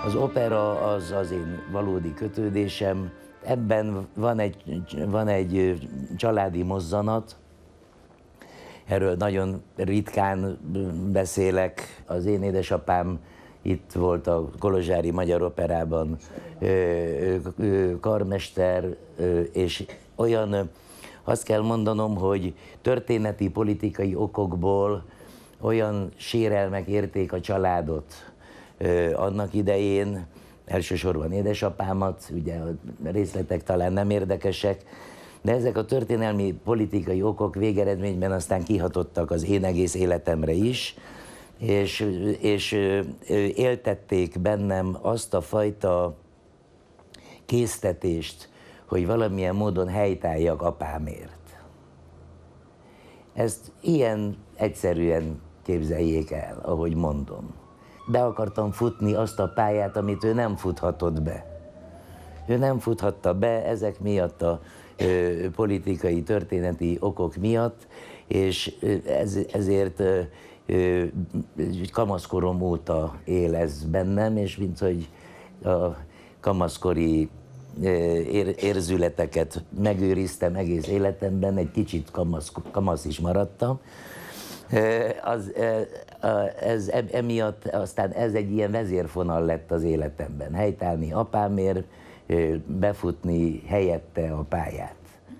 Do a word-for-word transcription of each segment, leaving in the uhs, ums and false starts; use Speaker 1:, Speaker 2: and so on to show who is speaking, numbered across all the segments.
Speaker 1: Az opera az az én valódi kötődésem. Ebben van egy, van egy családi mozzanat, erről nagyon ritkán beszélek. Az én édesapám itt volt a Kolozsvári Magyar Operában karmester, és olyan, azt kell mondanom, hogy történeti, politikai okokból olyan sérelmek érték a családot annak idején, elsősorban édesapámat, ugye a részletek talán nem érdekesek, de ezek a történelmi politikai okok végeredményben aztán kihatottak az én egész életemre is, és, és éltették bennem azt a fajta késztetést, hogy valamilyen módon helytálljak apámért. Ezt ilyen egyszerűen képzeljék el, ahogy mondom. Be akartam futni azt a pályát, amit ő nem futhatott be. Ő nem futhatta be ezek miatt a ö, politikai, történeti okok miatt, és ez, ezért ö, ö, kamaszkorom óta él ez bennem, és mint hogy a kamaszkori ö, ér, érzületeket megőriztem egész életemben, egy kicsit kamasz, kamasz is maradtam. Az, ez emiatt aztán ez egy ilyen vezérfonal lett az életemben. Helytállni apámért, befutni helyette a pályát.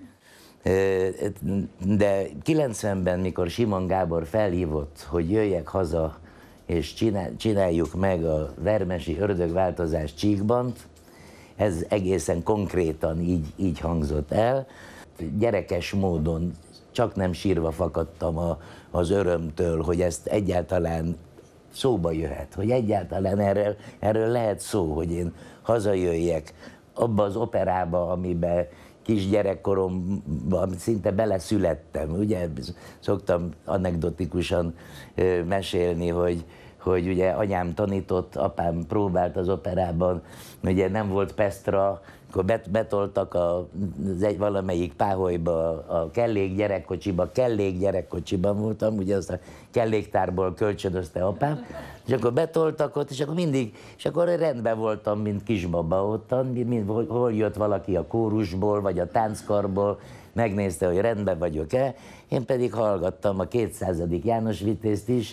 Speaker 1: De kilencvenben, mikor Simon Gábor felhívott, hogy jöjjek haza, és csináljuk meg a Vermesi Ördögváltozás Csíkbant, ez egészen konkrétan így, így hangzott el. Gyerekes módon csak nem sírva fakadtam a, az örömtől, hogy ezt egyáltalán szóba jöhet, hogy egyáltalán erről, erről lehet szó, hogy én hazajöjjek abba az operába, amiben kisgyerekkoromban szinte beleszülettem. Ugye szoktam anekdotikusan mesélni, hogy, hogy ugye anyám tanított, apám próbált az operában, ugye nem volt Pestra, akkor betoltak a, az egy valamelyik páholyba, a kellék gyerekkocsiba, kellék gyerekkocsiban voltam, ugye azt a kelléktárból kölcsönözte apám, és akkor betoltak ott, és akkor mindig, és akkor rendben voltam, mint kisbaba ottan, mind, hol jött valaki a kórusból, vagy a tánckarból, megnézte, hogy rendben vagyok-e, én pedig hallgattam a kétszázadik János Vitézt is,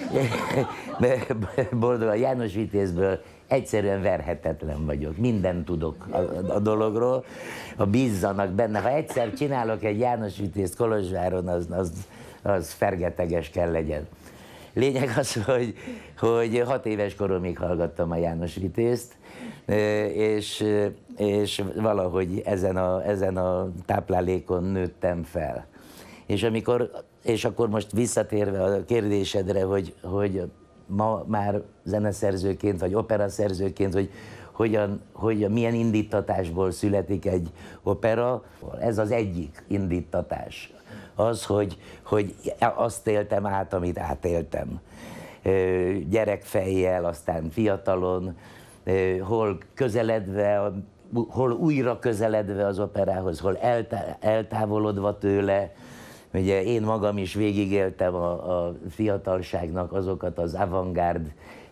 Speaker 1: boldog a János Vitézből egyszerűen verhetetlen vagyok, mindent tudok a, a dologról, a bízzanak benne. Ha egyszer csinálok egy János Vitézt Kolozsváron, az, az, az fergeteges kell legyen. Lényeg az, hogy, hogy hat éves koromig hallgattam a János Vitézt, és, és valahogy ezen a, ezen a táplálékon nőttem fel. És, amikor, és akkor most visszatérve a kérdésedre, hogy, hogy ma már zeneszerzőként, vagy operaszerzőként, hogy hogyan, hogyan, milyen indítatásból születik egy opera. Ez az egyik indítatás. Az, hogy, hogy azt éltem át, amit átéltem. Gyerekfejjel, aztán fiatalon, hol közeledve, hol újra közeledve az operához, hol eltá eltávolodva tőle. Ugye én magam is végigéltem a, a fiatalságnak azokat az avantgárd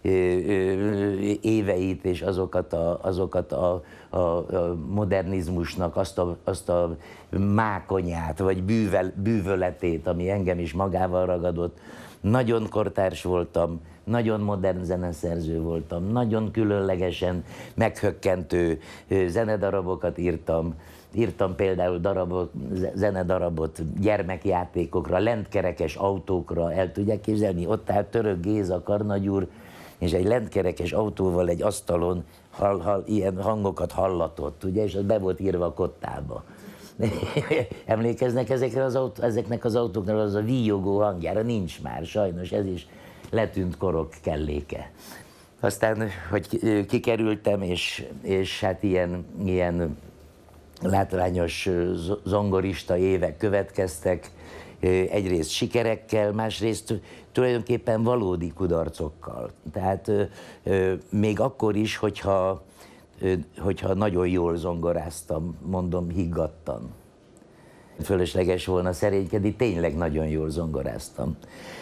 Speaker 1: éveit, és azokat a, azokat a, a, a modernizmusnak azt a, azt a mákonyát, vagy bűvel, bűvöletét, ami engem is magával ragadott. Nagyon kortárs voltam, nagyon modern zeneszerző voltam, nagyon különlegesen meghökkentő zenedarabokat írtam. Írtam például darabot, zenedarabot gyermekjátékokra, lentkerekes autókra, el tudják képzelni? Ott állt Török Géza, Karnagy úr, és egy lentkerekes autóval egy asztalon hall, hall, ilyen hangokat hallatott, ugye, és az be volt írva a kottába. Emlékeznek ezekre az autó, ezeknek az autóknak az a víjogó hangjára? Nincs már, sajnos, ez is letűnt korok kelléke. Aztán, hogy kikerültem, és, és hát ilyen, ilyen látványos zongorista évek következtek, egyrészt sikerekkel, másrészt tulajdonképpen valódi kudarcokkal. Tehát még akkor is, hogyha, hogyha nagyon jól zongoráztam, mondom, higgadtan. fölösleges volna szerénykedni, tényleg nagyon jól zongoráztam.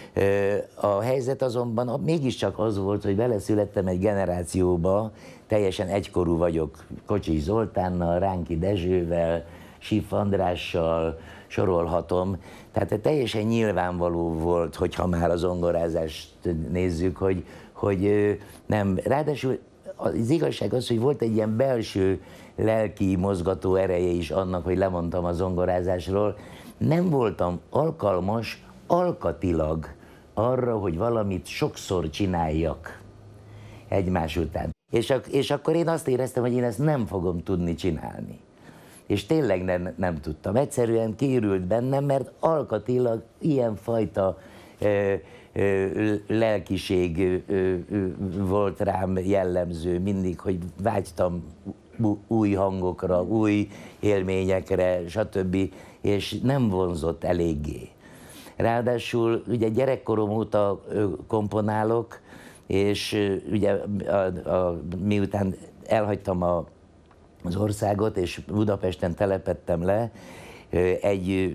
Speaker 1: A helyzet azonban mégiscsak az volt, hogy beleszülettem egy generációba, teljesen egykorú vagyok Kocsis Zoltánnal, Ránki Dezsővel, Sif Andrással, sorolhatom. Tehát teljesen nyilvánvaló volt, hogyha már a zongorázást nézzük, hogy, hogy nem. Ráadásul az igazság az, hogy volt egy ilyen belső lelki mozgató ereje is annak, hogy lemondtam a zongorázásról. Nem voltam alkalmas alkatilag arra, hogy valamit sokszor csináljak egymás után. És, ak és akkor én azt éreztem, hogy én ezt nem fogom tudni csinálni. És tényleg nem, nem tudtam. Egyszerűen kiürült bennem, mert alkatilag ilyenfajta ö, ö, lelkiség ö, ö, volt rám jellemző mindig, hogy vágytam új hangokra, új élményekre, stb. És nem vonzott eléggé. Ráadásul ugye gyerekkorom óta komponálok, és ugye a, a, miután elhagytam a, az országot, és Budapesten telepedtem le, egy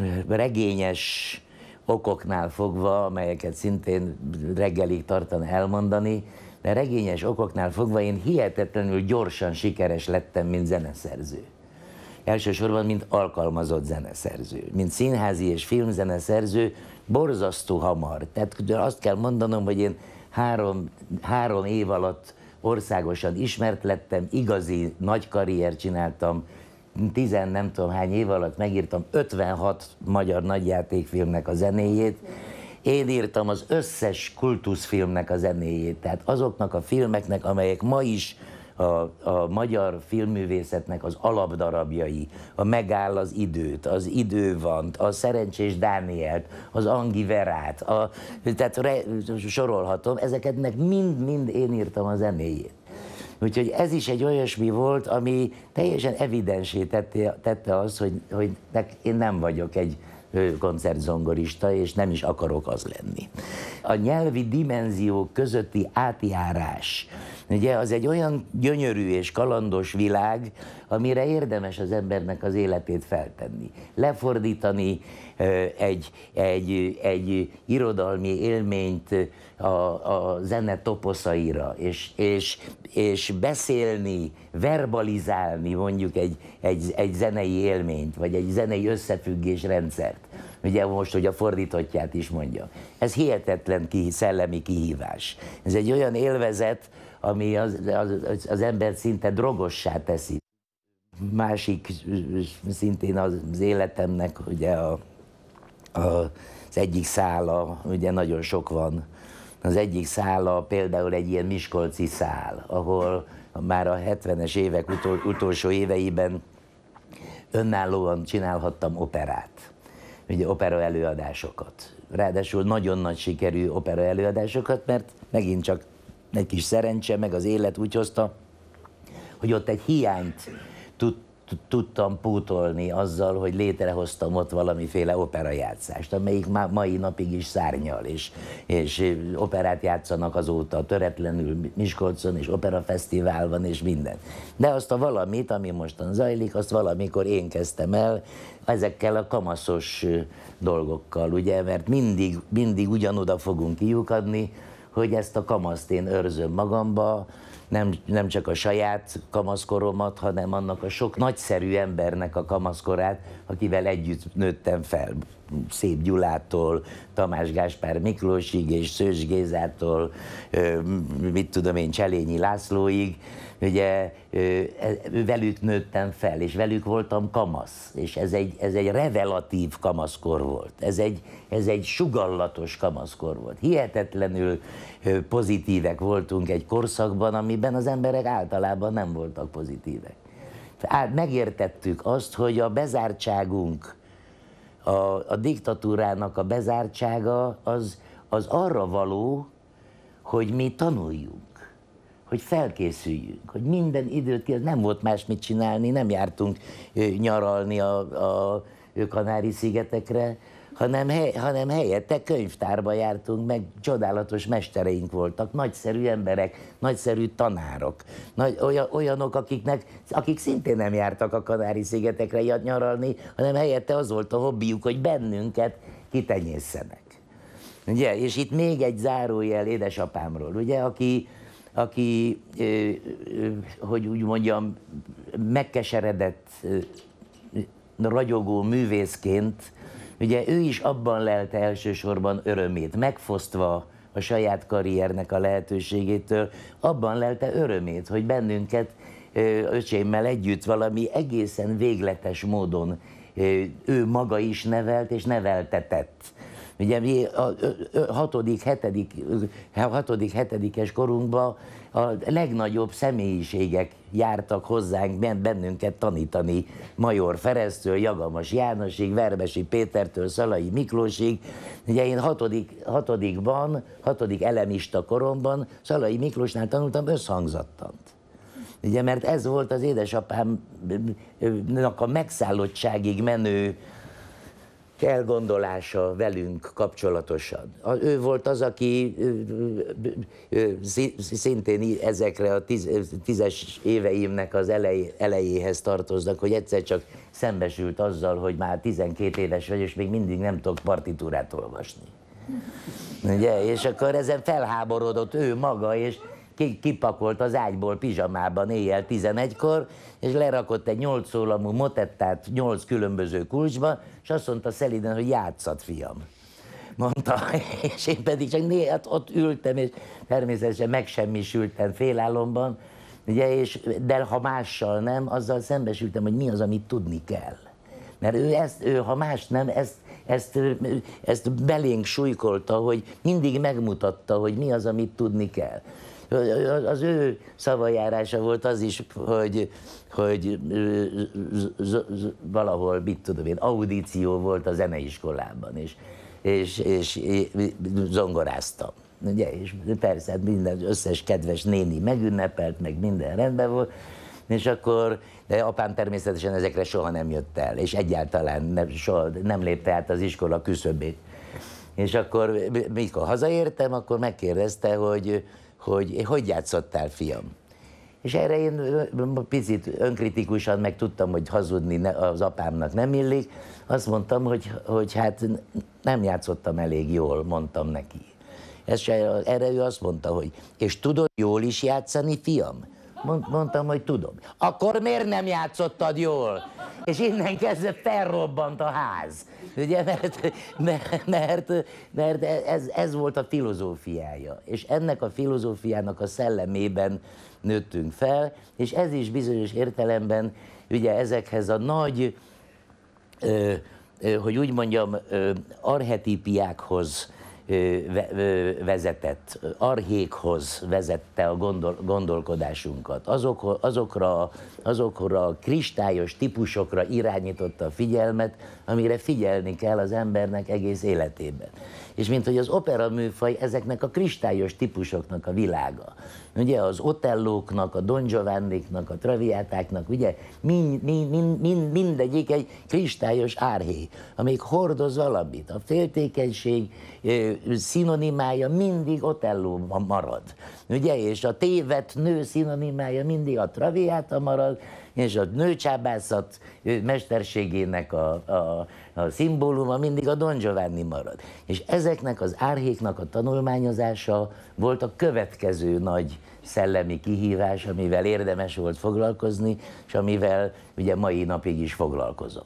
Speaker 1: regényes okoknál fogva, amelyeket szintén reggelig tartana elmondani, de regényes okoknál fogva én hihetetlenül gyorsan sikeres lettem, mint zeneszerző. Elsősorban, mint alkalmazott zeneszerző, mint színházi és filmzeneszerző, borzasztó hamar. Tehát azt kell mondanom, hogy én három, három év alatt országosan ismert lettem, igazi nagy karriert csináltam, tizen nem tudom hány év alatt megírtam ötvenhat magyar nagyjátékfilmnek a zenéjét. Én írtam az összes kultuszfilmnek a zenéjét, tehát azoknak a filmeknek, amelyek ma is A, a magyar filmművészetnek az alapdarabjai, a Megáll az időt, az Idővant, a Szerencsés Dánielt, az Angi Verát, a, tehát re, sorolhatom, ezeknek mind-mind én írtam a zenéjét. Úgyhogy ez is egy olyasmi volt, ami teljesen evidensé tette, tette azt, hogy, hogy én nem vagyok egy koncertzongorista, és nem is akarok az lenni. A nyelvi dimenziók közötti átjárás, ugye az egy olyan gyönyörű és kalandos világ, amire érdemes az embernek az életét feltenni. Lefordítani egy, egy, egy irodalmi élményt a, a zene toposzaira, és, és, és beszélni, verbalizálni mondjuk egy, egy, egy zenei élményt, vagy egy zenei összefüggésrendszert. Ugye most, hogy a fordítottját is mondja. Ez hihetetlen ki, szellemi kihívás. Ez egy olyan élvezet, ami az, az, az embert szinte drogossá teszi. Másik szintén az életemnek ugye a, a, az egyik szála, ugye nagyon sok van. Az egyik szála például egy ilyen miskolci szál, ahol már a hetvenes évek utol, utolsó éveiben önállóan csinálhattam operát. Ugye opera előadásokat. Ráadásul nagyon nagy sikerű opera előadásokat, mert megint csak egy kis szerencse, meg az élet úgy hozta, hogy ott egy hiányt tud, tudtam pótolni azzal, hogy létrehoztam ott valamiféle operajátszást, amelyik má, mai napig is szárnyal, és, és operát játszanak azóta töretlenül Miskolcon, és operafesztivál van, és minden. De azt a valamit, ami mostan zajlik, azt valamikor én kezdtem el, ezekkel a kamaszos dolgokkal, ugye, mert mindig, mindig ugyanoda fogunk kiukadni, hogy ezt a kamaszt én őrzöm magamba, nem, nem csak a saját kamaszkoromat, hanem annak a sok nagyszerű embernek a kamaszkorát, akivel együtt nőttem fel. Szép Gyulától, Tamás Gáspár Miklósig és Szőcs Gézától, mit tudom én, Cselényi Lászlóig, ugye velük nőttem fel, és velük voltam kamasz, és ez egy, ez egy revelatív kamaszkor volt, ez egy, ez egy sugallatos kamaszkor volt. Hihetetlenül pozitívek voltunk egy korszakban, amiben az emberek általában nem voltak pozitívek. Tehát megértettük azt, hogy a bezártságunk, a, a diktatúrának a bezártsága az, az arra való, hogy mi tanuljunk, hogy felkészüljünk, hogy minden időt, nem volt más mit csinálni, nem jártunk nyaralni a, a Kanári-szigetekre, hanem, hely, hanem helyette könyvtárba jártunk, meg csodálatos mestereink voltak, nagyszerű emberek, nagyszerű tanárok, nagy, olyan, olyanok, akiknek, akik szintén nem jártak a Kanári-szigetekre nyaralni, hanem helyette az volt a hobbiuk, hogy bennünket kitenyésszenek. Ugye? És itt még egy zárójel édesapámról, ugye, aki, aki hogy úgy mondjam, megkeseredett, ragyogó művészként, ugye ő is abban lelte elsősorban örömét, megfosztva a saját karriernek a lehetőségétől, abban lelte örömét, hogy bennünket öcsémmel együtt valami egészen végletes módon ő maga is nevelt és neveltetett. Ugye mi a hatodik, hetedik, hatodik, hetedikes korunkban a legnagyobb személyiségek jártak hozzánk bennünket tanítani. Major Ferenctől, Jagamas Jánosig, Vermesi Pétertől, Szalai Miklósig. Ugye én hatodik, hatodikban, hatodik elemista koromban Szalai Miklósnál tanultam összhangzattant. Ugye, mert ez volt az édesapámnak a megszállottságig menő elgondolása velünk kapcsolatosan. Ő volt az, aki szintén ezekre a tíz, tízes éveimnek az elej, elejéhez tartoznak, hogy egyszer csak szembesült azzal, hogy már tizenkét éves vagy, és még mindig nem tudok partitúrát olvasni. Ugye? És akkor ezen felháborodott ő maga, és kipakolt az ágyból pizsamában éjjel tizenegykor, és lerakott egy nyolc szólamú motettát nyolc különböző kulcsba, és azt mondta szelíden, hogy játsszat, fiam. Mondta, és én pedig csak néha ott ültem, és természetesen megsemmisültem félálomban, ugye, és, de ha mással nem, azzal szembesültem, hogy mi az, amit tudni kell. Mert ő, ezt, ő ha más nem, ezt, ezt, ezt belénk súlykolta, hogy mindig megmutatta, hogy mi az, amit tudni kell. Az ő szavajárása volt az is, hogy, hogy valahol, mit tudom én, audíció volt a zeneiskolában, és, és, és zongoráztam. Ugye? És persze minden összes kedves néni megünnepelt, meg minden rendben volt, és akkor, de apám természetesen ezekre soha nem jött el, és egyáltalán nem, soha nem lépte át az iskola küszöbét. És akkor, mikor hazaértem, akkor megkérdezte, hogy hogy hogy játszottál, fiam? És erre én picit önkritikusan meg tudtam, hogy hazudni az apámnak nem illik. Azt mondtam, hogy, hogy hát nem játszottam elég jól, mondtam neki. Ez, erre ő azt mondta, hogy és tudod jól is játszani, fiam? Mondtam, hogy tudom. Akkor miért nem játszottad jól? És innen kezdve felrobbant a ház. Ugye, mert, mert, mert, mert ez, ez volt a filozófiája. És ennek a filozófiának a szellemében nőttünk fel, és ez is bizonyos értelemben ugye ezekhez a nagy, ö, ö, hogy úgy mondjam, ö, archetípiákhoz vezetett, archékhoz vezette a gondol, gondolkodásunkat. Azok, azokra, azokra a kristályos típusokra irányította a figyelmet, amire figyelni kell az embernek egész életében. És mint hogy az opera műfaj ezeknek a kristályos típusoknak a világa. Ugye az Otellóknak, a Don Giovanniknak, a Traviátáknak, ugye mind, mind, mind, mind, mindegyik egy kristályos árhé, amelyik hordoz valamit. A féltékenység szinonimája mindig Otelló marad. Ugye? És a tévedt nő szinonimája mindig a Traviáta marad, és a nőcsábászat mesterségének a, a, a szimbóluma mindig a Don Giovanni marad. És ezeknek az árhéknak a tanulmányozása volt a következő nagy szellemi kihívás, amivel érdemes volt foglalkozni, és amivel ugye mai napig is foglalkozom.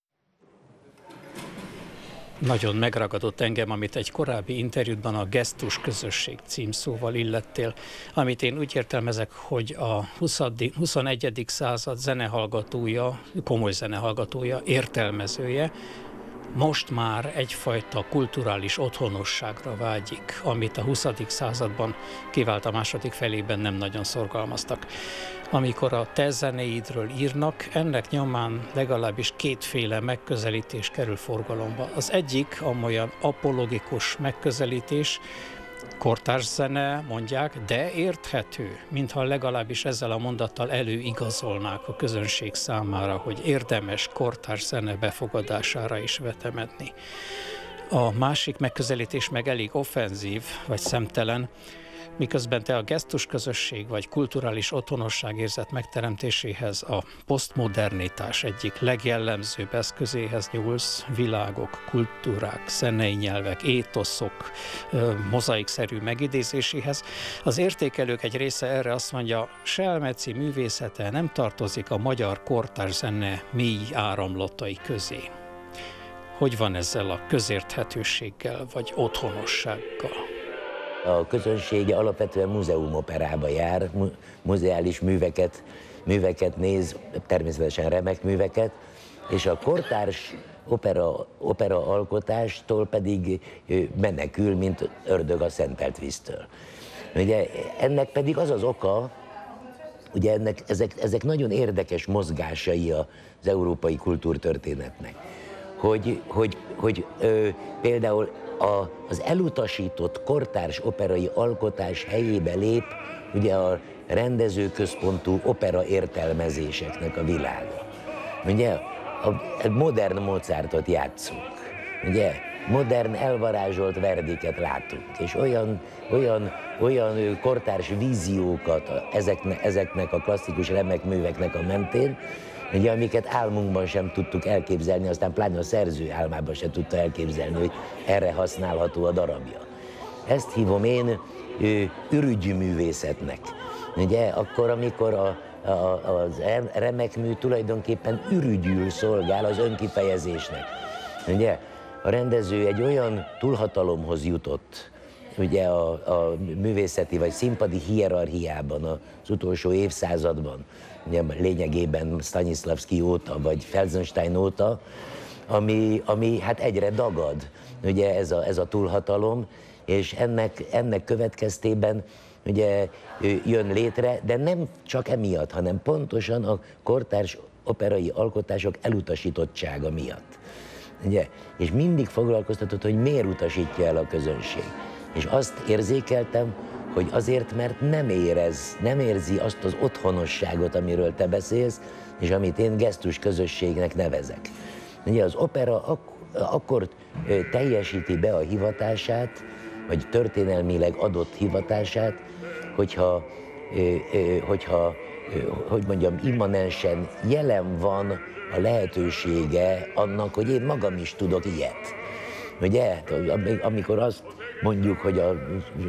Speaker 2: Nagyon megragadott engem, amit egy korábbi interjúban a gesztus közösség címszóval illettél, amit én úgy értelmezek, hogy a huszonegyedik század zenehallgatója, komoly zenehallgatója, értelmezője most már egyfajta kulturális otthonosságra vágyik, amit a huszadik században kivált a második felében nem nagyon szorgalmaztak. Amikor a te zenéidről írnak, ennek nyomán legalábbis kétféle megközelítés kerül forgalomba. Az egyik amolyan apologikus megközelítés, kortárs zene, mondják, de érthető, mintha legalábbis ezzel a mondattal előigazolnák a közönség számára, hogy érdemes kortárs zene befogadására is vetemedni. A másik megközelítés meg elég offenzív, vagy szemtelen, miközben te a gesztusközösség vagy kulturális otthonosságérzet megteremtéséhez a posztmodernitás egyik legjellemzőbb eszközéhez nyúlsz, világok, kultúrák, zenei nyelvek, étoszok mozaikszerű megidézéséhez. Az értékelők egy része erre azt mondja, Selmeczi művészete nem tartozik a magyar kortárs zene mély áramlatai közé. Hogy van ezzel a közérthetőséggel vagy otthonossággal?
Speaker 1: A közönsége alapvetően múzeumoperába jár, muzeális műveket, műveket néz, természetesen remek műveket, és a kortárs opera, opera alkotástól pedig menekül, mint ördög a szentelt víztől. Ugye ennek pedig az az oka, ugye ennek, ezek, ezek nagyon érdekes mozgásai az európai kultúrtörténetnek, hogy, hogy, hogy ö, például A, az elutasított kortárs operai alkotás helyébe lép ugye a rendezőközpontú opera értelmezéseknek a világa. Ugye a modern Mozartot játszunk, ugye modern elvarázsolt Verdiket látunk, és olyan, olyan, olyan kortárs víziókat ezeknek, ezeknek a klasszikus remek műveknek a mentén, ugye, amiket álmunkban sem tudtuk elképzelni, aztán pláne a szerző álmában sem tudta elképzelni, hogy erre használható a darabja. Ezt hívom én ürügyű művészetnek. Ugye, akkor, amikor a, a, az remek mű tulajdonképpen ürügyül szolgál az önkifejezésnek. Ugye, a rendező egy olyan túlhatalomhoz jutott, ugye a, a művészeti vagy színpadi hierarchiában az utolsó évszázadban, ugye lényegében Stanislavski óta, vagy Felsenstein óta, ami, ami hát egyre dagad, ugye ez a, ez a túlhatalom, és ennek, ennek következtében ugye jön létre, de nem csak emiatt, hanem pontosan a kortárs operai alkotások elutasítottsága miatt. Ugye? És mindig foglalkoztatott, hogy miért utasítja el a közönség. És azt érzékeltem, hogy azért, mert nem érez, nem érzi azt az otthonosságot, amiről te beszélsz, és amit én gesztus közösségnek nevezek. Ugye az opera ak- akkor teljesíti be a hivatását, vagy történelmileg adott hivatását, hogyha, hogyha hogy mondjam, immanensen jelen van a lehetősége annak, hogy én magam is tudok ilyet. Ugye, amikor azt mondjuk, hogy a,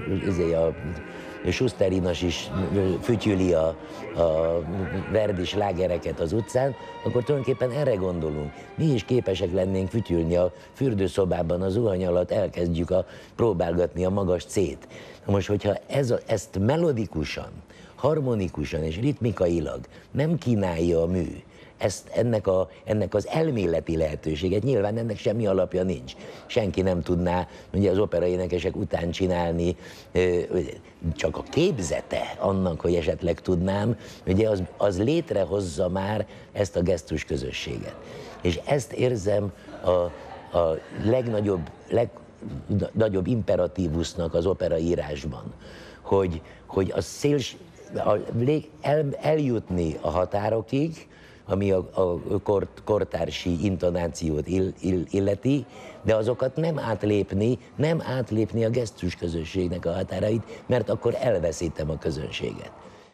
Speaker 1: a Schusterinas is fütyüli a, a Verdi slágereket az utcán, akkor tulajdonképpen erre gondolunk. Mi is képesek lennénk fütyülni a fürdőszobában, az zuhany alatt elkezdjük a, próbálgatni a magas C-t. Most, hogyha ez a, ezt melodikusan, harmonikusan és ritmikailag nem kínálja a mű, ezt, ennek, a, ennek az elméleti lehetőséget, nyilván ennek semmi alapja nincs. Senki nem tudná ugye az operaénekesek után csinálni, csak a képzete annak, hogy esetleg tudnám, ugye az, az létrehozza már ezt a gesztus közösséget. És ezt érzem a, a legnagyobb, legnagyobb imperatívusnak az operaírásban, hogy, hogy a széls, a, el, eljutni a határokig, ami a, a kort, kortársi intonációt ill, ill, illeti, de azokat nem átlépni, nem átlépni a gesztus közösségnek a határait, mert akkor elveszítem a közönséget.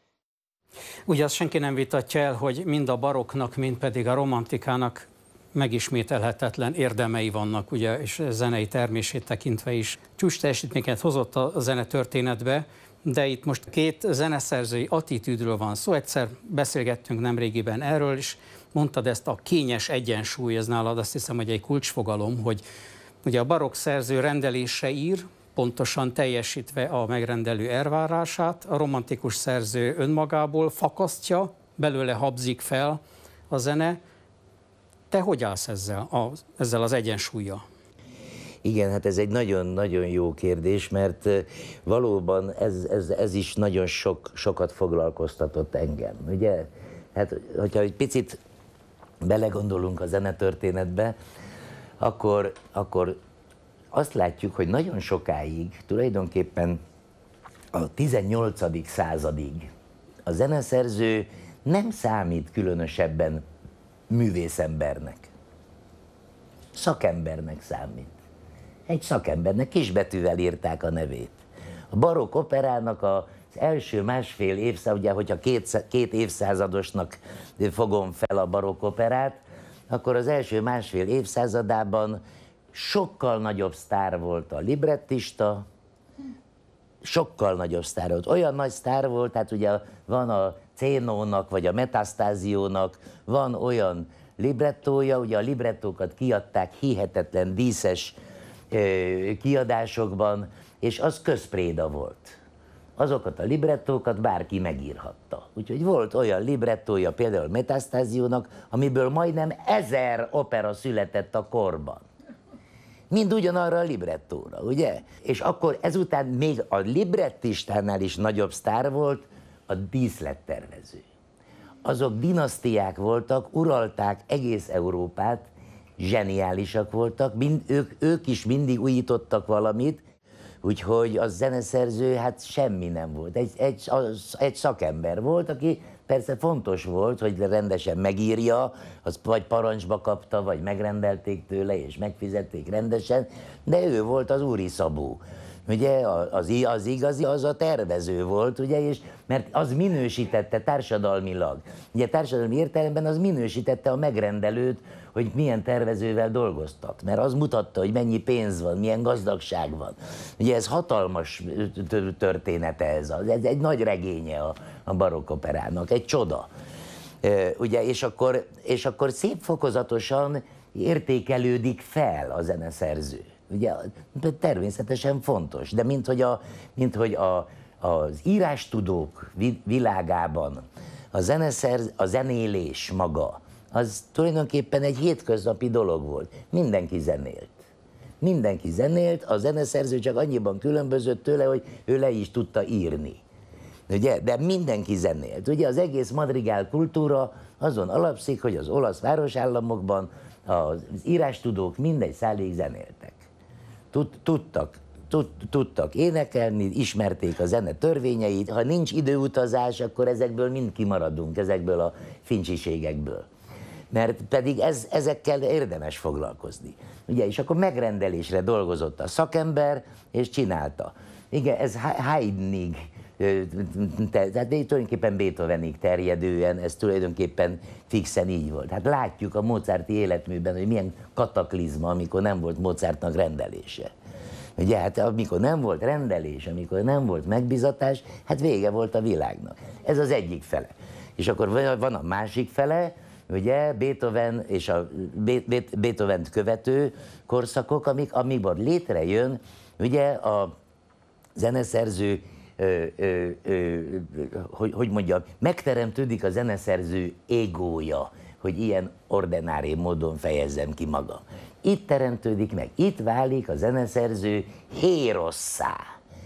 Speaker 2: Ugye azt senki nem vitatja el, hogy mind a barokknak, mind pedig a romantikának megismételhetetlen érdemei vannak, ugye, és zenei termését tekintve is. Csúcs teljesítményeket hozott a zene történetbe, de itt most két zeneszerzői attitűdről van szó. Egyszer beszélgettünk nemrégiben erről, és mondtad ezt a kényes egyensúly, ez nálad azt hiszem, hogy egy kulcsfogalom, hogy ugye a barokk szerző rendelése ír, pontosan teljesítve a megrendelő elvárását, a romantikus szerző önmagából fakasztja, belőle habzik fel a zene. Te hogy állsz ezzel, a, ezzel az egyensúllyal?
Speaker 1: Igen, hát ez egy nagyon-nagyon jó kérdés, mert valóban ez, ez, ez is nagyon sok, sokat foglalkoztatott engem. Ugye, hát hogyha egy picit belegondolunk a zenetörténetbe, akkor, akkor azt látjuk, hogy nagyon sokáig, tulajdonképpen a tizennyolcadik századig a zeneszerző nem számít különösebben művészembernek. Szakembernek számít. Egy szakembernek kisbetűvel írták a nevét. A barokk operának az első másfél évszázad, ugye, hogyha két, két évszázadosnak fogom fel a barokk operát, akkor az első másfél évszázadában sokkal nagyobb sztár volt a librettista, sokkal nagyobb sztár volt. Olyan nagy sztár volt, tehát ugye van a Cénónak, vagy a Metastáziónak, van olyan librettója, ugye a librettókat kiadták hihetetlen díszes kiadásokban, és az közpréda volt. Azokat a librettókat bárki megírhatta. Úgyhogy volt olyan librettója például Metastáziónak, amiből majdnem ezer opera született a korban. Mind ugyanarra a librettóra, ugye? És akkor ezután még a librettistánál is nagyobb sztár volt a díszlettervező. Azok dinasztiák voltak, uralták egész Európát, zseniálisak voltak, mind, ők, ők is mindig újítottak valamit, úgyhogy a zeneszerző hát semmi nem volt. Egy, egy, az, egy szakember volt, aki persze fontos volt, hogy rendesen megírja, az vagy parancsba kapta, vagy megrendelték tőle, és megfizették rendesen, de ő volt az úri szabó. Ugye az, az igazi, az a tervező volt, ugye, és mert az minősítette társadalmilag. Ugye társadalmi értelemben az minősítette a megrendelőt, hogy milyen tervezővel dolgoztat, mert az mutatta, hogy mennyi pénz van, milyen gazdagság van. Ugye ez hatalmas története ez, ez egy nagy regénye a, a barokk operának, egy csoda. Ugye, és akkor, és akkor szép fokozatosan értékelődik fel a zeneszerző. Ugye természetesen fontos, de minthogy a, minthogy a, az írástudók világában a, zeneszerz, a zenélés maga, az tulajdonképpen egy hétköznapi dolog volt. Mindenki zenélt. Mindenki zenélt, a zeneszerző csak annyiban különbözött tőle, hogy ő le is tudta írni. Ugye? De mindenki zenélt. Ugye az egész madrigál kultúra azon alapszik, hogy az olasz városállamokban az írástudók mindegy szálig zenéltek. Tudtak, tud, tudtak énekelni, ismerték a zene törvényeit. Ha nincs időutazás, akkor ezekből mind kimaradunk, ezekből a fincsiségekből. Mert pedig ez, ezekkel érdemes foglalkozni. Ugye, és akkor megrendelésre dolgozott a szakember, és csinálta. Igen, ez Haydnig, tehát tulajdonképpen Beethovenig terjedően, ez tulajdonképpen fixen így volt. Hát látjuk a Mozarti életműben, hogy milyen kataklizma, amikor nem volt Mozartnak rendelése. Ugye, hát amikor nem volt rendelés, amikor nem volt megbízatás, hát vége volt a világnak. Ez az egyik fele. És akkor van a másik fele, ugye, Beethoven és a Beethovent követő korszakok, amik, amikor létrejön, ugye, a zeneszerző, ö, ö, ö, hogy, hogy mondjam, megteremtődik a zeneszerző égója, hogy ilyen ordinári módon fejezzem ki magam. Itt teremtődik meg, itt válik a zeneszerző hérosszá,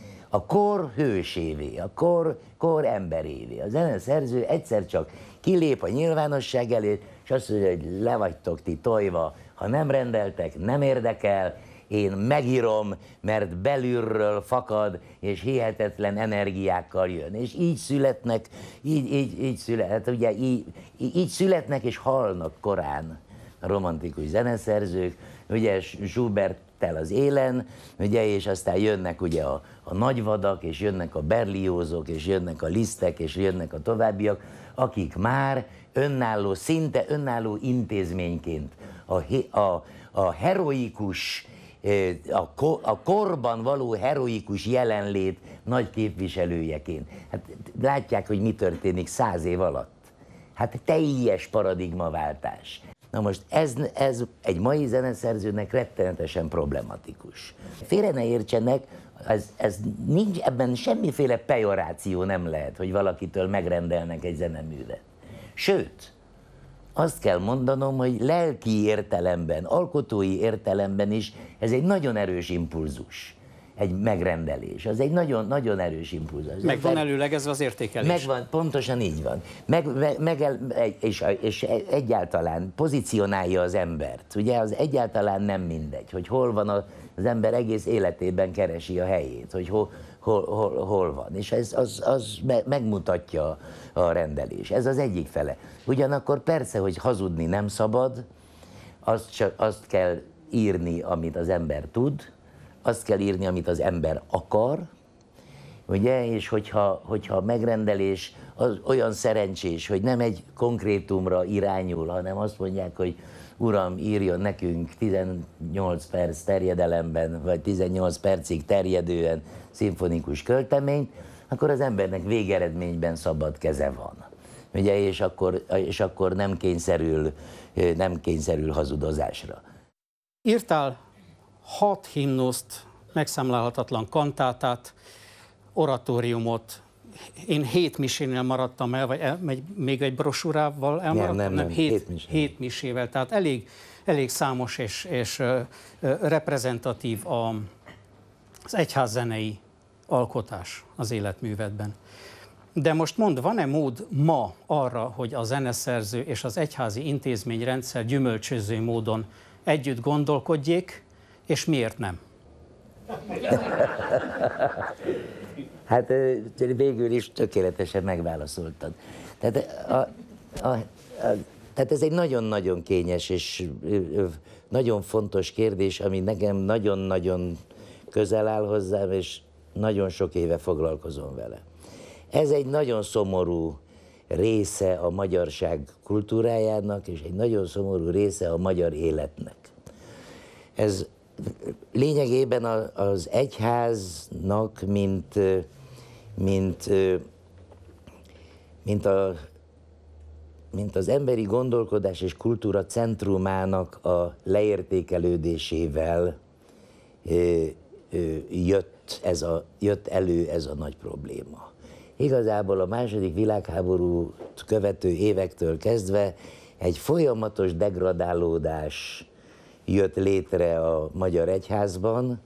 Speaker 1: a kor hősévé, a kor, kor emberévé. A zeneszerző egyszer csak kilép a nyilvánosság elé, és azt mondja, hogy le vagytok ti tojva, ha nem rendeltek, nem érdekel, én megírom, mert belülről fakad, és hihetetlen energiákkal jön. És így születnek, így, így, így, szület, ugye, így, így születnek és halnak korán a romantikus zeneszerzők, ugye Schuberttel az élen, ugye, és aztán jönnek ugye a, a nagyvadak, és jönnek a Berliozok, és jönnek a Lisztek, és jönnek a továbbiak, akik már önálló, szinte önálló intézményként a, a, a heroikus, a, kor, a korban való heroikus jelenlét nagy képviselőjeként. Hát látják, hogy mi történik száz év alatt. Hát teljes paradigmaváltás. Na most ez, ez egy mai zeneszerzőnek rettenetesen problematikus. Félre ne értsenek, ez, ez nincs, ebben semmiféle pejoráció nem lehet, hogy valakitől megrendelnek egy zeneművet. Sőt, azt kell mondanom, hogy lelki értelemben, alkotói értelemben is ez egy nagyon erős impulzus, egy megrendelés. Az egy nagyon, nagyon erős impulzus.
Speaker 2: Meg van előlegezve az értékelés.
Speaker 1: Megvan, pontosan így van. Meg, meg, meg, és, és egyáltalán pozícionálja az embert. Ugye az egyáltalán nem mindegy, hogy hol van a, az ember egész életében keresi a helyét, hogy hol, hol, hol, hol van. És ez az, az megmutatja a rendelés. Ez az egyik fele. Ugyanakkor persze, hogy hazudni nem szabad, azt, csak, azt kell írni, amit az ember tud, azt kell írni, amit az ember akar, ugye, és hogyha, hogyha a megrendelés az olyan szerencsés, hogy nem egy konkrétumra irányul, hanem azt mondják, hogy uram, írjon nekünk tizennyolc perc terjedelemben, vagy tizennyolc percig terjedően szimfonikus költeményt, akkor az embernek végeredményben szabad keze van. Ugye, és akkor, és akkor nem kényszerül, nem kényszerül hazudozásra.
Speaker 2: Írtál hat himnuszt, megszámlálhatatlan kantátát, oratóriumot. Én hét misénél maradtam el, vagy el, még egy brosúrával elmaradtam?
Speaker 1: Nem, nem, nem,
Speaker 2: hét,
Speaker 1: hét, misé.
Speaker 2: hét misével. Tehát elég, elég számos és, és uh, reprezentatív a, az egyházzenei alkotás az életművedben. De most mondd, van-e mód ma arra, hogy a zeneszerző és az egyházi intézményrendszer gyümölcsöző módon együtt gondolkodjék, és miért nem?
Speaker 1: Hát végül is tökéletesen megválaszoltad. Tehát, a, a, a, tehát ez egy nagyon-nagyon kényes és nagyon fontos kérdés, ami nekem nagyon-nagyon közel áll hozzám, és nagyon sok éve foglalkozom vele. Ez egy nagyon szomorú része a magyarság kultúrájának, és egy nagyon szomorú része a magyar életnek. Ez lényegében az egyháznak, mint, mint, mint, a, mint az emberi gondolkodás és kultúra centrumának a leértékelődésével jött, ez a, jött elő ez a nagy probléma. Igazából a második világháborút követő évektől kezdve egy folyamatos degradálódás jött létre a magyar egyházban,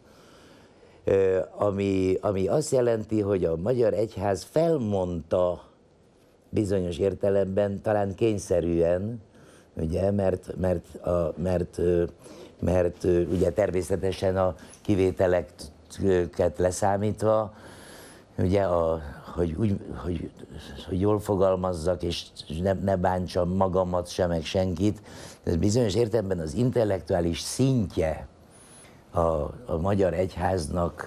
Speaker 1: ami, ami azt jelenti, hogy a magyar egyház felmondta bizonyos értelemben, talán kényszerűen, ugye, mert, mert, a, mert, mert ugye természetesen a kivételeket leszámítva, ugye, a, hogy, úgy, hogy, hogy jól fogalmazzak, és ne, ne bántsam magamat sem, meg senkit, de bizonyos értelemben az intellektuális szintje a, a magyar egyháznak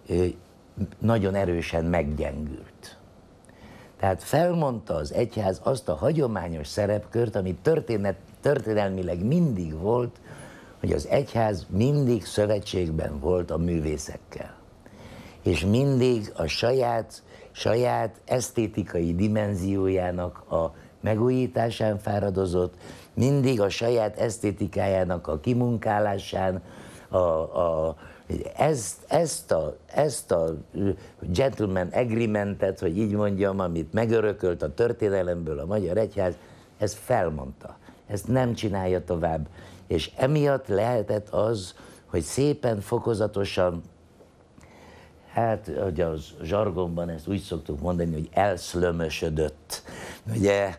Speaker 1: nagyon erősen meggyengült. Tehát felmondta az egyház azt a hagyományos szerepkört, ami történet, történelmileg mindig volt, hogy az egyház mindig szövetségben volt a művészekkel. És mindig a saját, saját esztétikai dimenziójának a megújításán fáradozott, mindig a saját esztétikájának a kimunkálásán, a, a, ezt, ezt, a, ezt a gentleman agreementet, hogy így mondjam, amit megörökölt a történelemből a magyar egyház, ezt felmondta. Ezt nem csinálja tovább. És emiatt lehetett az, hogy szépen, fokozatosan, hát, hogy az zsargonban ezt úgy szoktuk mondani, hogy elszlömösödött, ugye,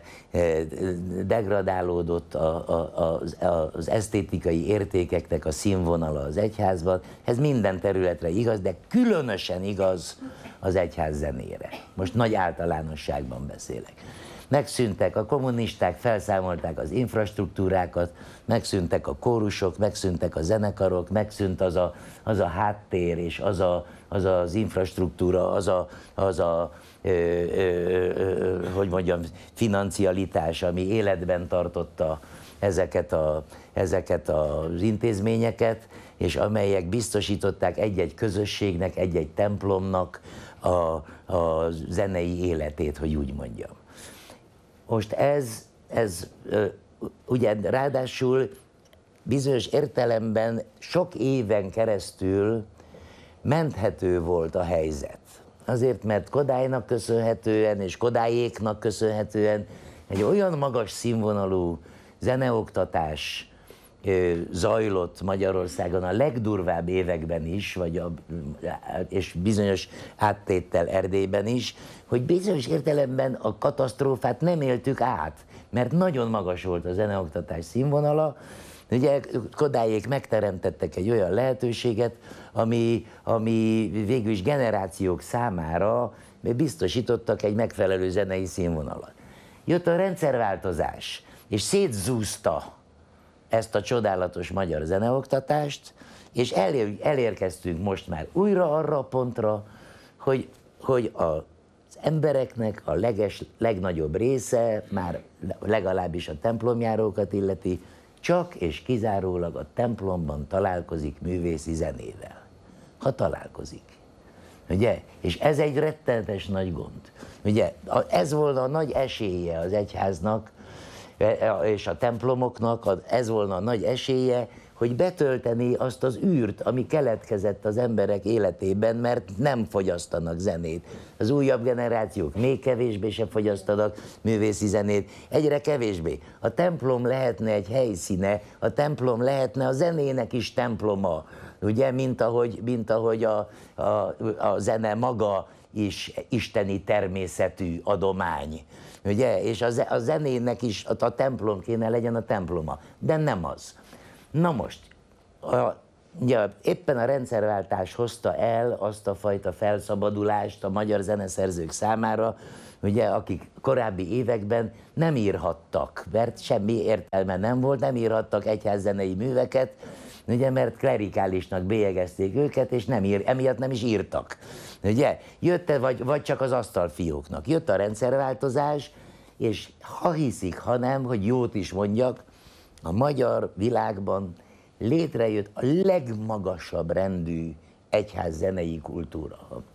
Speaker 1: degradálódott a, a, a, az esztétikai értékeknek a színvonala az egyházban. Ez minden területre igaz, de különösen igaz az egyház zenére. Most nagy általánosságban beszélek. Megszűntek a kommunisták, felszámolták az infrastruktúrákat, megszűntek a kórusok, megszűntek a zenekarok, megszűnt az a, az a háttér és az, a, az az infrastruktúra, az a, az a ö, ö, ö, hogy mondjam, financialitás, ami életben tartotta ezeket, a, ezeket az intézményeket, és amelyek biztosították egy-egy közösségnek, egy-egy templomnak a, a zenei életét, hogy úgy mondjam. Most ez, ez ugye ráadásul bizonyos értelemben sok éven keresztül menthető volt a helyzet. Azért, mert Kodálynak köszönhetően és Kodályéknak köszönhetően egy olyan magas színvonalú zeneoktatás zajlott Magyarországon a legdurvább években is, vagy a, és bizonyos áttéttel Erdélyben is, hogy bizonyos értelemben a katasztrófát nem éltük át, mert nagyon magas volt a zeneoktatás színvonala. Ugye Kodályék megteremtettek egy olyan lehetőséget, ami, ami végül is generációk számára biztosítottak egy megfelelő zenei színvonalat. Jött a rendszerváltozás, és szétzúzta ezt a csodálatos magyar zeneoktatást, És elér, elérkeztünk most már újra arra a pontra, hogy, hogy az embereknek a leges, legnagyobb része, már legalábbis a templomjárókat illeti, csak és kizárólag a templomban találkozik művészi zenével. Ha találkozik. Ugye? És ez egy rettenetes nagy gond. Ugye? Ez volna a nagy esélye az egyháznak és a templomoknak, ez volna a nagy esélye, hogy betölteni azt az űrt, ami keletkezett az emberek életében, mert nem fogyasztanak zenét. Az újabb generációk még kevésbé se fogyasztanak művészi zenét, egyre kevésbé. A templom lehetne egy helyszíne, a templom lehetne a zenének is temploma, ugye, mint ahogy, mint ahogy a, a, a zene maga is isteni természetű adomány. Ugye? És a zenének is a, a templom kéne legyen a temploma, de nem az. Na most, a, ugye, éppen a rendszerváltás hozta el azt a fajta felszabadulást a magyar zeneszerzők számára, ugye, akik korábbi években nem írhattak, mert semmi értelme nem volt, nem írhattak egyházzenei műveket, ugye, mert klerikálisnak bélyegezték őket, és nem ír, emiatt nem is írtak. Ugye? Jött, vagy, vagy csak az asztalfióknak. Jött a rendszerváltozás, és ha hiszik, ha nem, hogy jót is mondjak, a magyar világban létrejött a legmagasabb rendű egyházzenei kultúra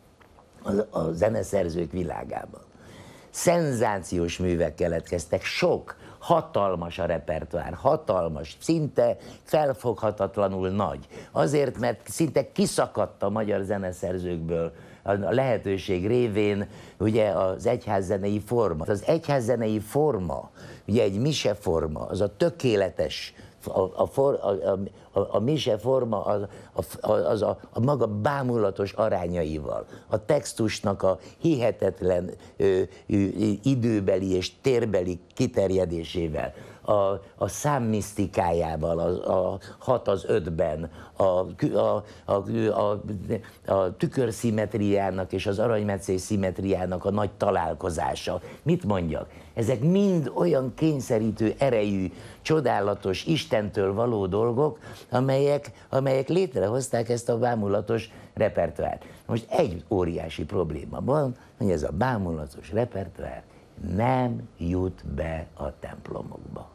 Speaker 1: a, a zeneszerzők világában. Szenzációs művek keletkeztek, sok, hatalmas a repertoár, hatalmas, szinte felfoghatatlanul nagy. Azért, mert szinte kiszakadt a magyar zeneszerzőkből a lehetőség révén ugye az egyházzenei forma. Az egyházzenei forma, ugye egy mise forma, az a tökéletes, a, a, for, a, a, a, a mise forma az, a, az a, a maga bámulatos arányaival, a textusnak a hihetetlen ö, ö, időbeli és térbeli kiterjedésével, a, a számmisztikájával, a, a hat az ötben, a, a, a, a, a tükörszimmetriának és az aranymetszés szimmetriának a nagy találkozása. Mit mondjak? Ezek mind olyan kényszerítő erejű, csodálatos, Istentől való dolgok, amelyek, amelyek létrehozták ezt a bámulatos repertoárt. Most egy óriási probléma van, hogy ez a bámulatos repertoár nem jut be a templomokba.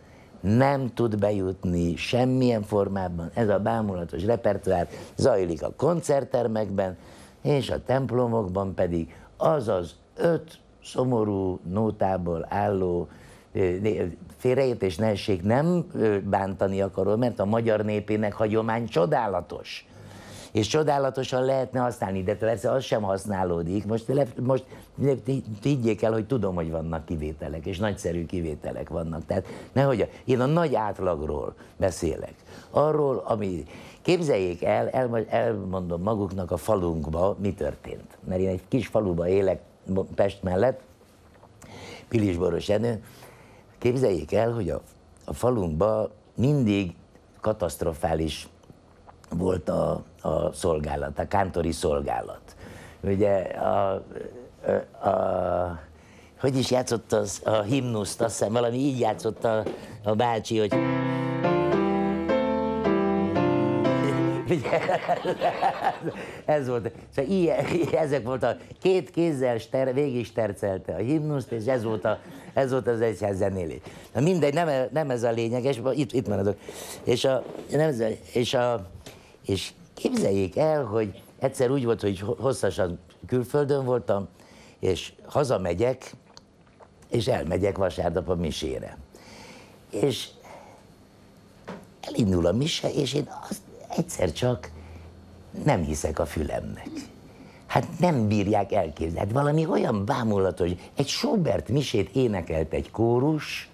Speaker 1: Nem tud bejutni semmilyen formában, ez a bámulatos repertoár zajlik a koncerttermekben, és a templomokban pedig az az öt szomorú nótából álló félreértés, ne essék, nem bántani akarom, mert a magyar népének hagyomány csodálatos. És csodálatosan lehetne használni, de persze az sem használódik. Most, most higgyék el, hogy tudom, hogy vannak kivételek, és nagyszerű kivételek vannak. Tehát nehogy, én a nagy átlagról beszélek. Arról, ami, képzeljék el, el, elmondom maguknak a falunkba, mi történt. Mert én egy kis faluba élek Pest mellett, Pilisboros Jenő. Képzeljék el, hogy a, a falunkban mindig katasztrofális volt a, a szolgálat, a kántori szolgálat. Ugye a, a, a, hogy is játszott az, a himnuszt, azt hiszem, valami így játszott a, a bácsi, hogy... Ez volt, szóval ilyen, ezek volt a két kézzel ster, végig stercelte a himnuszt, és ez volt, a, ez volt az egyház zenélés. Na mindegy, nem, nem ez a lényeges, itt, itt maradok. És, a, nem ez a, és, a, és képzeljék el, hogy egyszer úgy volt, hogy hosszasan külföldön voltam, és hazamegyek, és elmegyek vasárnap a misére. És elindul a mise, és én azt egyszer csak nem hiszek a fülemnek. Hát nem bírják elképzelni. Hát valami olyan bámulatos, egy Schubert misét énekelt egy kórus,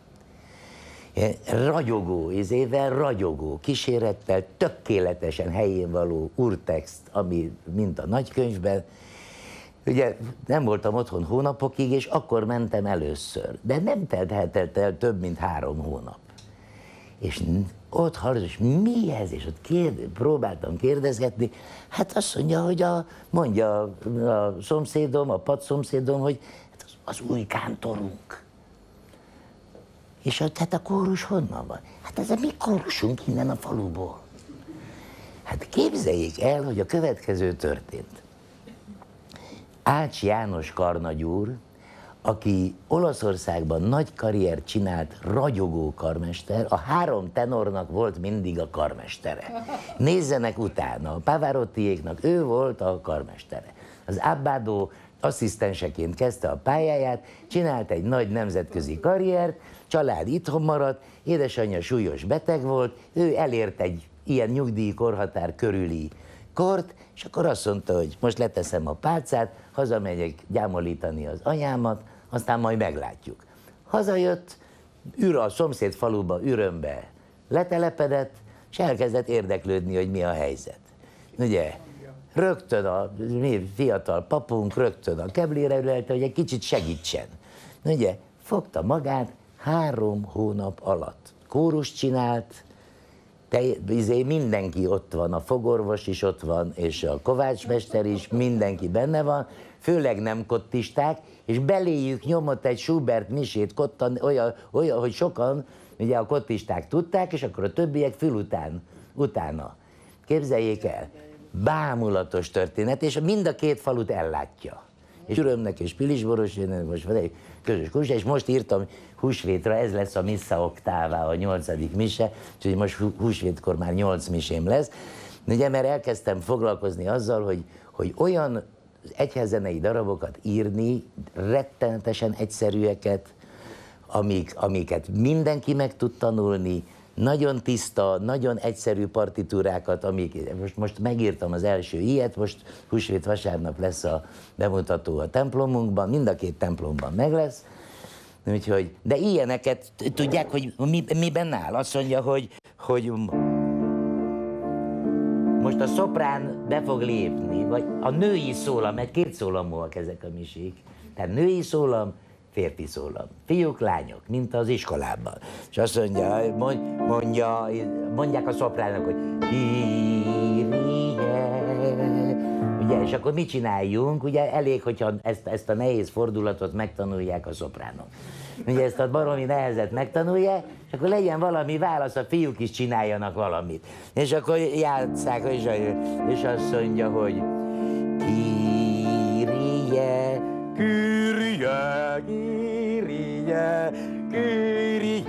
Speaker 1: ragyogó izével, ragyogó kísérettel, tökéletesen helyén való urtext, ami mint a nagykönyvben. Ugye nem voltam otthon hónapokig, és akkor mentem először. De nem telthetett el több, mint három hónap. És ott hallottam, és mi ez? És ott kérde, próbáltam kérdezgetni. Hát azt mondja, hogy a, mondja a, a szomszédom, a padszomszédom, hogy hát az, az új kántorunk. És ott, hát a kórus honnan van? Hát ez a mi kórusunk innen a faluból. Hát képzeljék el, hogy a következő történt. Ács János karnagyúr, aki Olaszországban nagy karriert csinált, ragyogó karmester, a három tenornak volt mindig a karmestere. Nézzenek utána, a Pavarottiéknak ő volt a karmestere. Az Abbado asszisztenseként kezdte a pályáját, csinált egy nagy nemzetközi karriert, család itthon maradt, édesanyja súlyos beteg volt, ő elért egy ilyen nyugdíjkorhatár körüli kort, és akkor azt mondta, hogy most leteszem a pálcát, hazamegyek gyámolítani az anyámat, aztán majd meglátjuk. Hazajött, űr a szomszéd faluba, Ürömbe letelepedett, és elkezdett érdeklődni, hogy mi a helyzet. Ugye, rögtön a mi fiatal papunk, rögtön a keblére ülelte, hogy egy kicsit segítsen. Ugye, fogta magát három hónap alatt. Kórust csinált, te, izé, mindenki ott van, a fogorvos is ott van, és a kovácsmester is, mindenki benne van, főleg nem kottisták, és beléjük nyomott egy Schubert misét kottan, olyan, olyan, hogy sokan, ugye a kottisták tudták, és akkor a többiek fülután, utána. Képzeljék el, bámulatos történet, és mind a két falut ellátja. És Ürömnek és Pilisborosjének most van egy közös kurs, és most írtam húsvétra, ez lesz a Missa Octava, a nyolcadik mise, úgyhogy most húsvétkor már nyolc misém lesz. Ugye, mert elkezdtem foglalkozni azzal, hogy, hogy olyan egyházzenei darabokat írni, rettenetesen egyszerűeket, amik, amiket mindenki meg tud tanulni, nagyon tiszta, nagyon egyszerű partitúrákat, amik, most, most megírtam az első ilyet, most húsvét vasárnap lesz a bemutató a templomunkban, mind a két templomban meg lesz, úgyhogy, de ilyeneket tudják, hogy mi, miben áll? Azt mondja, hogy, hogy most a szoprán be fog lépni, vagy a női szólam, mert két szólamúak ezek a misék, tehát női szólam, férfi szólam. Fiúk, lányok, mint az iskolában. És azt mondja, mondja, mondják a szopránok, hogy Kyrie. Ugye, és akkor mit csináljunk? Ugye elég, hogyha ezt, ezt a nehéz fordulatot megtanulják a szopránok. Ugye ezt a baromi nehezet megtanulják, és akkor legyen valami válasz, a fiúk is csináljanak valamit. És akkor játsszák, és, és azt mondja, hogy Kyrie, Kyrie, Kyrie, Kyrie,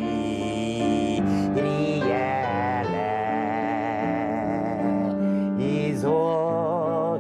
Speaker 1: Kyrie, Izol,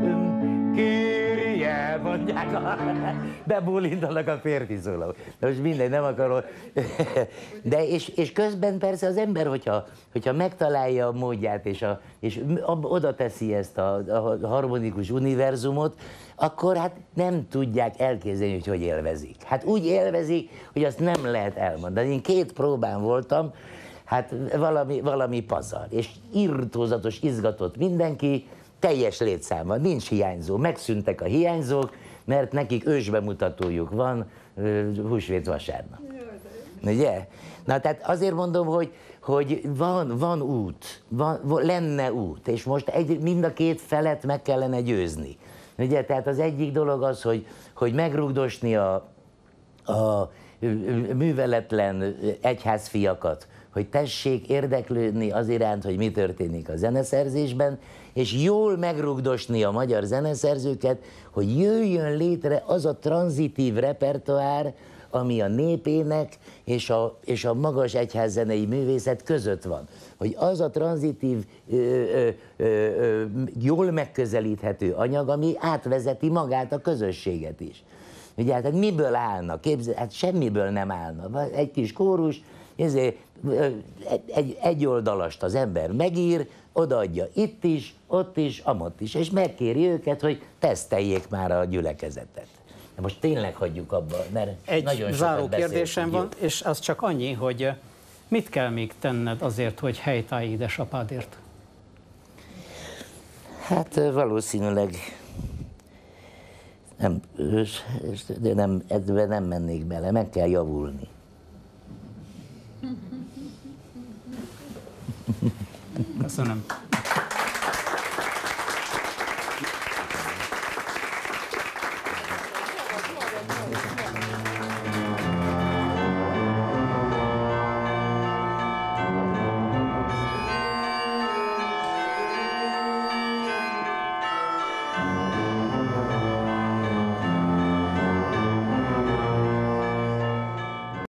Speaker 1: Kyrie, mondják, a, bebólintanak a férfi szólók. De most mindegy, nem akarom. De és, és közben persze az ember, hogyha, hogyha megtalálja a módját, és, a, és oda teszi ezt a, a harmonikus univerzumot, akkor hát nem tudják elképzelni, hogy hogy élvezik. Hát úgy élvezik, hogy azt nem lehet elmondani. Én két próbán voltam, hát valami, valami pazar, és irtózatos, izgatott mindenki, teljes létszámmal, nincs hiányzó, megszűntek a hiányzók, mert nekik ősbemutatójuk van húsvét vasárnap. Ugye? Na tehát azért mondom, hogy, hogy van, van út, van, lenne út, és most egy, mind a két felet meg kellene győzni. Ugye? Tehát az egyik dolog az, hogy, hogy megrugdosni a, a műveletlen egyházfiakat, hogy tessék érdeklődni az iránt, hogy mi történik a zeneszerzésben, és jól megrugdosni a magyar zeneszerzőket, hogy jöjjön létre az a tranzitív repertoár, ami a népének és a, és a magas egyházzenei művészet között van. Hogy az a tranzitív, ö, ö, ö, ö, jól megközelíthető anyag, ami átvezeti magát a közösséget is. Ugye, hát miből állna? Képzel, hát semmiből nem állna. Egy kis kórus, ezért egy, egy oldalast az ember megír, odaadja itt is, ott is, amott is, és megkéri őket, hogy teszteljék már a gyülekezetet. De most tényleg hagyjuk abba, mert
Speaker 2: egy
Speaker 1: nagyon
Speaker 2: záró
Speaker 1: sokat
Speaker 2: kérdésem van, és az csak annyi, hogy mit kell még tenned azért, hogy helytállj édesapádért?
Speaker 1: Hát valószínűleg nem, de nem, ebben nem mennék bele, meg kell javulni.
Speaker 2: Köszönöm.